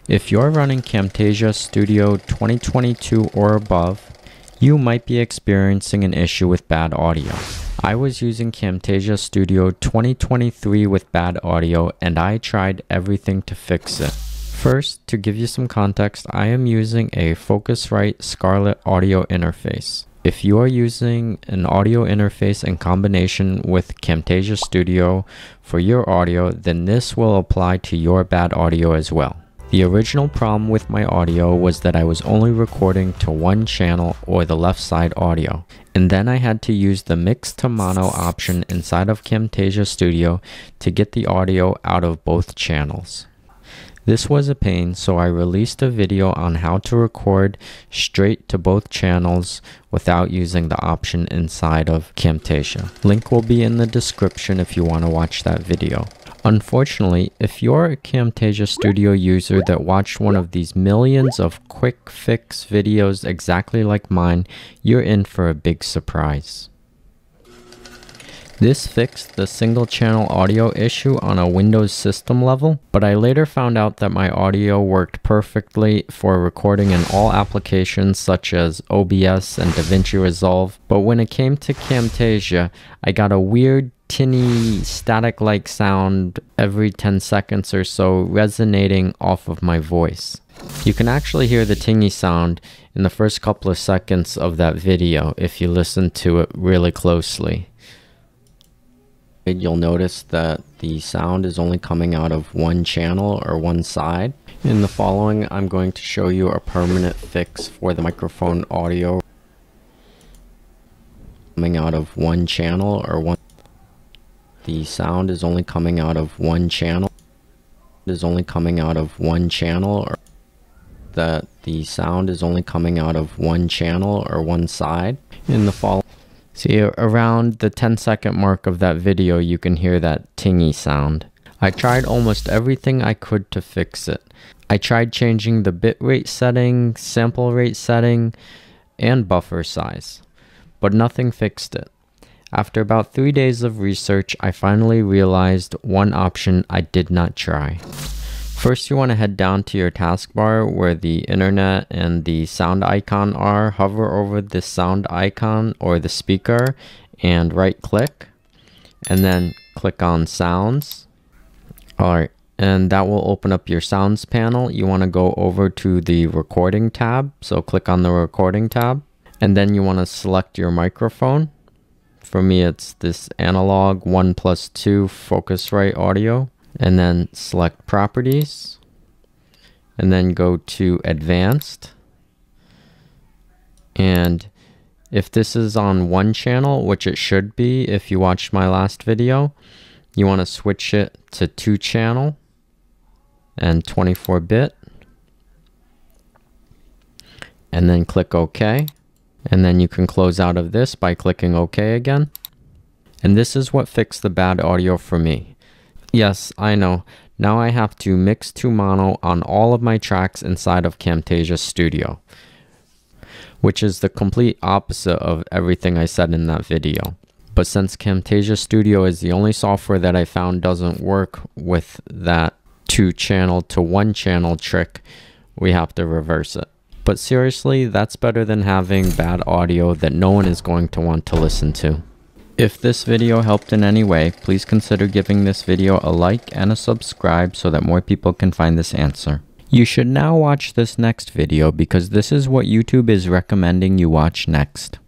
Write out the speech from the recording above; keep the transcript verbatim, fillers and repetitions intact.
If you're running Camtasia Studio twenty twenty-two or above, you might be experiencing an issue with bad audio. I was using Camtasia Studio twenty twenty-three with bad audio, and I tried everything to fix it. First, to give you some context, I am using a Focusrite Scarlett audio interface. If you are using an audio interface in combination with Camtasia Studio for your audio, then this will apply to your bad audio as well. The original problem with my audio was that I was only recording to one channel or the left side audio, and then I had to use the mix to mono option inside of Camtasia Studio to get the audio out of both channels. This was a pain, so I released a video on how to record straight to both channels without using the option inside of Camtasia. Link will be in the description if you want to watch that video. Unfortunately, if you're a Camtasia Studio user that watched one of these millions of quick fix videos exactly like mine, you're in for a big surprise. This fixed the single channel audio issue on a Windows system level, but I later found out that my audio worked perfectly for recording in all applications such as O B S and DaVinci Resolve, but when it came to Camtasia, I got a weird tinny static-like sound every ten seconds or so resonating off of my voice. You can actually hear the tinny sound in the first couple of seconds of that video if you listen to it really closely. You'll notice that the sound is only coming out of one channel or one side. In the following, I'm going to show you a permanent fix for the microphone audio coming out of one channel or one. The sound is only coming out of one channel. It is only coming out of one channel or that the sound is only coming out of one channel or one side. In the following, see, around the ten second mark of that video, you can hear that tingy sound. I tried almost everything I could to fix it. I tried changing the bitrate setting, sample rate setting, and buffer size, but nothing fixed it. After about three days of research, I finally realized one option I did not try. First, you want to head down to your taskbar where the internet and the sound icon are. Hover over the sound icon or the speaker and right click, and then click on sounds. Alright, and that will open up your sounds panel. You want to go over to the recording tab, so click on the recording tab, and then you want to select your microphone. For me, it's this analog one plus two Focusrite audio. And then select properties, and then go to advanced. And if this is on one channel, which it should be if you watched my last video, you want to switch it to two channel and twenty-four bit, and then click OK. And then you can close out of this by clicking OK again. And this is what fixed the bad audio for me. Yes, I know. Now I have to mix to mono on all of my tracks inside of Camtasia Studio, which is the complete opposite of everything I said in that video. But since Camtasia Studio is the only software that I found doesn't work with that two channel to one channel trick, we have to reverse it. But seriously, that's better than having bad audio that no one is going to want to listen to. If this video helped in any way, please consider giving this video a like and a subscribe so that more people can find this answer. You should now watch this next video because this is what YouTube is recommending you watch next.